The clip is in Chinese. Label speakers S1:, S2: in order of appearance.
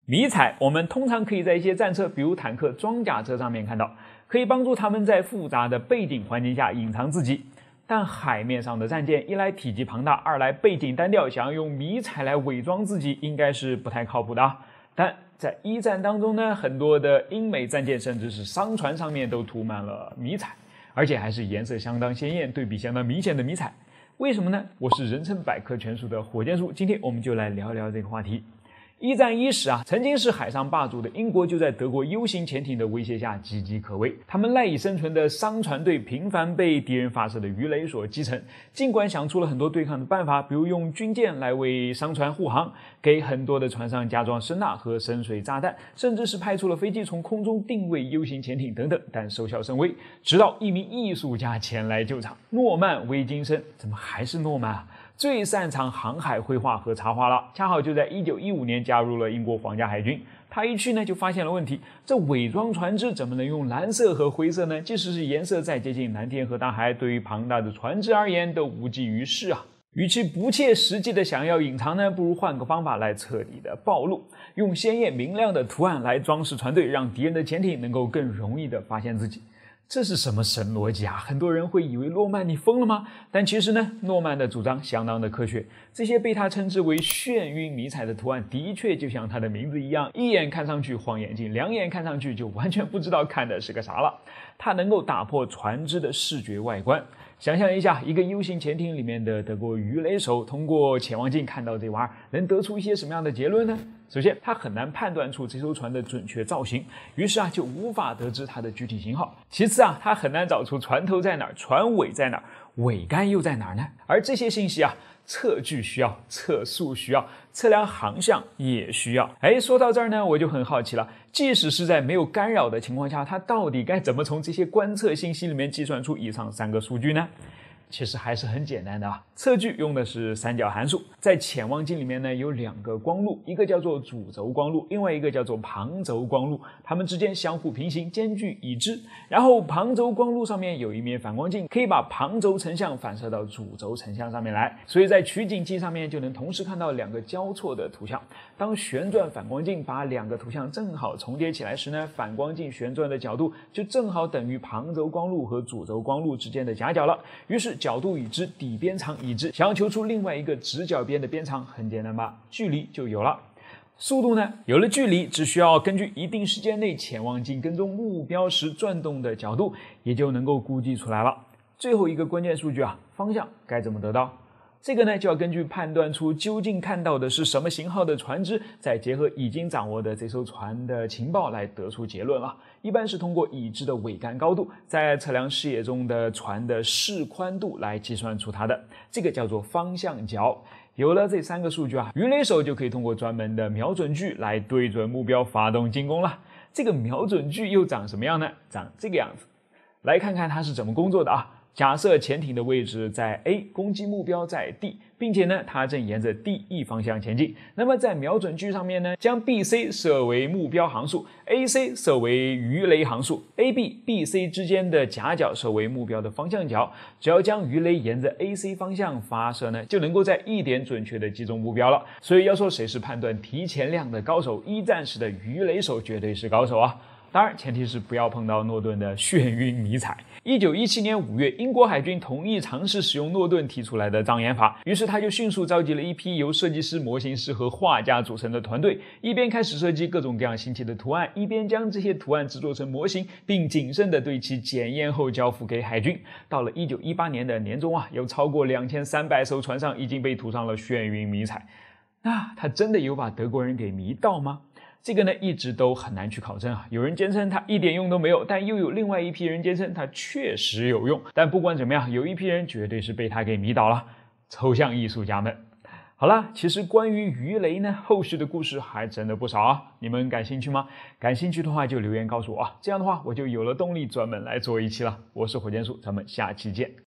S1: 迷彩我们通常可以在一些战车，比如坦克、装甲车上面看到，可以帮助他们在复杂的背景环境下隐藏自己。但海面上的战舰，一来体积庞大，二来背景单调，想要用迷彩来伪装自己，应该是不太靠谱的啊。但在一战当中呢，很多的英美战舰甚至是商船上面都涂满了迷彩，而且还是颜色相当鲜艳、对比相当明显的迷彩。为什么呢？我是人称百科全书的火箭叔，今天我们就来聊聊这个话题。一战伊始曾经是海上霸主的英国就在德国 U 型潜艇的威胁下岌岌可危，他们赖以生存的商船队频繁被敌人发射的鱼雷所击沉。尽管想出了很多对抗的办法，比如用军舰来为商船护航，给很多的船上加装声呐和深水炸弹，甚至是派出了飞机从空中定位 U 型潜艇等等，但收效甚微。直到一名艺术家前来救场，诺曼·威金森，怎么还是诺曼啊？最擅长航海绘画和插画了，恰好就在1915年加入了英国皇家海军。他一去呢，就发现了问题，这伪装船只怎么能用蓝色和灰色呢？即使是颜色再接近蓝天和大海，对于庞大的船只而言都无济于事啊。与其不切实际的想要隐藏呢，不如换个方法来彻底的暴露，用鲜艳明亮的图案来装饰船队，让敌人的潜艇能够更容易的发现自己。这是什么神逻辑啊？很多人会以为诺曼你疯了吗？但其实呢，诺曼的主张相当的科学。这些被他称之为眩晕迷彩的图案，的确就像他的名字一样，一眼看上去晃眼睛，两眼看上去就完全不知道看的是个啥了。它能够打破船只的视觉外观。想象一下，一个 U 型潜艇里面的德国鱼雷手通过潜望镜看到这玩意儿，能得出一些什么样的结论呢？首先，他很难判断出这艘船的准确造型，于是就无法得知它的具体型号。其次他很难找出船头在哪儿，船尾在哪儿，桅杆又在哪儿呢？而这些信息测距需要，测速需要，测量航向也需要。说到这儿呢，我就很好奇了，即使是在没有干扰的情况下，它到底该怎么从这些观测信息里面计算出以上3个数据呢？其实还是很简单的测距用的是三角函数，在潜望镜里面呢有2个光路，一个叫做主轴光路，另外一个叫做旁轴光路，它们之间相互平行，间距已知。然后旁轴光路上面有一面反光镜，可以把旁轴成像反射到主轴成像上面来，所以在取景器上面就能同时看到2个交错的图像。当旋转反光镜把2个图像正好重叠起来时呢，反光镜旋转的角度就正好等于旁轴光路和主轴光路之间的夹角了。于是角度已知，底边长已知，想要求出另外一个直角边的边长很简单吧？距离就有了。速度呢？有了距离，只需要根据一定时间内潜望镜跟踪目标时转动的角度，也就能够估计出来了。最后一个关键数据方向该怎么得到？这个呢，就要根据判断出究竟看到的是什么型号的船只，再结合已经掌握的这艘船的情报来得出结论了。一般是通过已知的桅杆高度，再测量视野中的船的视宽度来计算出它的，这个叫做方向角。有了这3个数据鱼雷手就可以通过专门的瞄准具来对准目标发动进攻了。这个瞄准具又长什么样呢？长这个样子。来看看它是怎么工作的假设潜艇的位置在 A， 攻击目标在 D， 并且呢，它正沿着 DE 方向前进。那么在瞄准具上面呢，将 BC 设为目标航速， AC 设为鱼雷航速， AB、BC 之间的夹角设为目标的方向角。只要将鱼雷沿着 AC 方向发射呢，就能够在1点准确的击中目标了。所以要说谁是判断提前量的高手，一战时的鱼雷手绝对是高手当然，前提是不要碰到诺顿的眩晕迷彩。1917年5月，英国海军同意尝试使用诺顿提出来的障眼法，于是他就迅速召集了一批由设计师、模型师和画家组成的团队，一边开始设计各种各样新奇的图案，一边将这些图案制作成模型，并谨慎地对其检验后交付给海军。到了1918年的年中有超过2300艘船上已经被涂上了眩晕迷彩。那他真的有把德国人给迷到吗？这个呢，一直都很难去考证有人坚称它一点用都没有，但又有另外一批人坚称它确实有用。但不管怎么样，有一批人绝对是被它给迷倒了，抽象艺术家们。好了，其实关于鱼雷呢，后续的故事还真的不少你们感兴趣吗？感兴趣的话就留言告诉我这样的话我就有了动力专门来做一期了。我是火箭叔，咱们下期见。